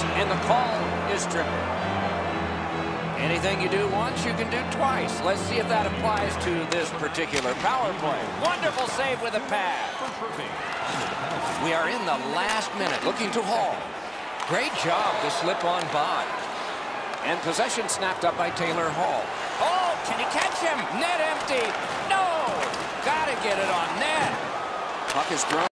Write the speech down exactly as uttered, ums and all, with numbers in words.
and the call is tripping. Anything you do once, you can do twice. Let's see if that applies to this particular power play. Wonderful save with a pad. We are in the last minute, looking to Hall. Great job to slip on by. And possession snapped up by Taylor Hall. Oh, can you catch him? Net empty. No! Gotta get it on net. Puck is thrown.